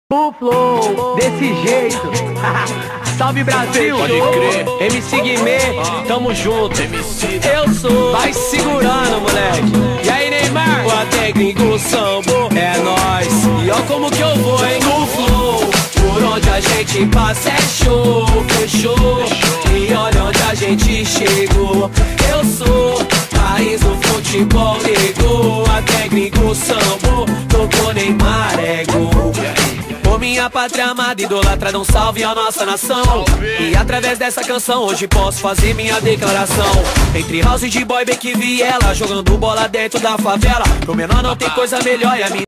O flow, desse jeito. Salve Brasil, pode crer. MC Guimê, tamo junto. Eu sou, vai segurando, moleque. E aí, Neymar? O até gringo sambo, é nóis. E ó como que eu vou, hein? No flow, por onde a gente passa é show, fechou. E olha onde a gente chegou. Eu sou raiz do futebol, negou. Até gringo sambo, tocou Neymar, é gol. Por minha pátria amada, idolatrada, um salve à nossa nação. E através dessa canção hoje posso fazer minha declaração. Entre house de boy, Beck e viela, jogando bola dentro da favela. Pro menor não tem coisa melhor e a minha